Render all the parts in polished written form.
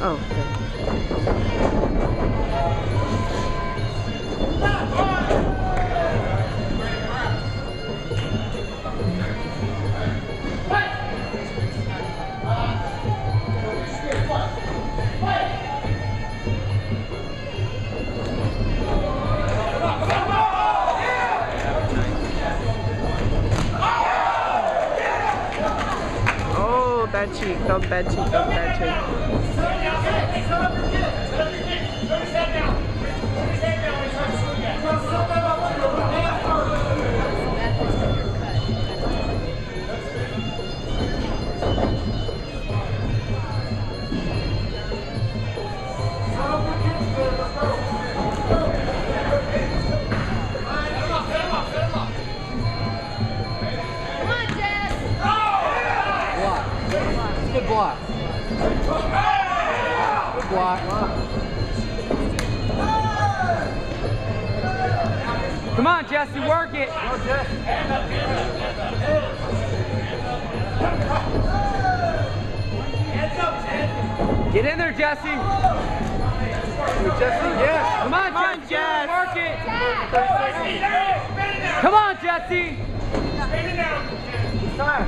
Oh, okay. Oh, that cheek, up that cheek, up that cheek. Good block. Good block. Come on, Jessie, work it. Go, Jess. Get in there, Jessie. Jessie, yes. Come on, Jess. Work it. Come on, Jessie. It's time.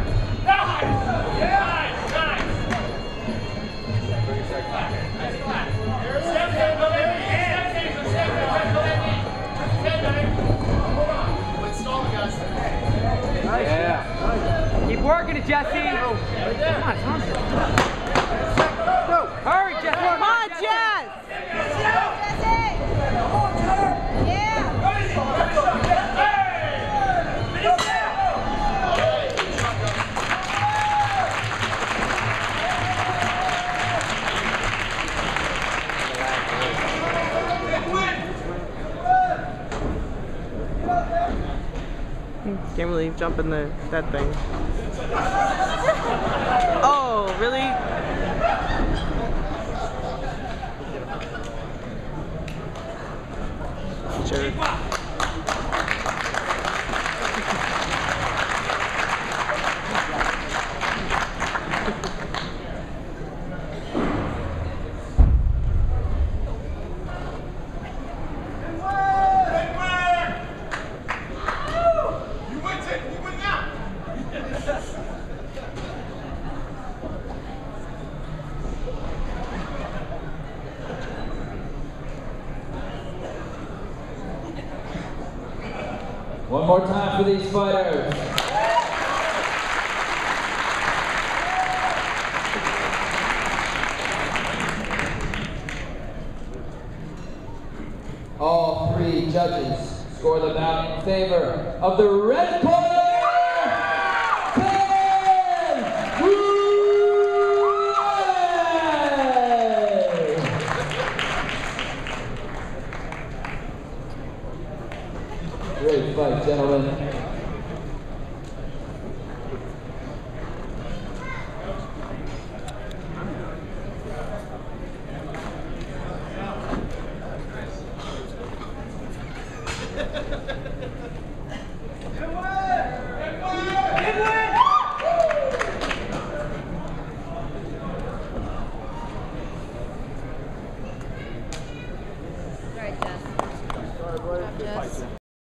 Yeah. Keep working it, Jessie. Come on, Thompson. Hurry, Jessie. Come on, Jess. Can't really jump in that thing. Oh, really? Sure. One more time for these fighters. All three judges score the bout in favor of the red corner.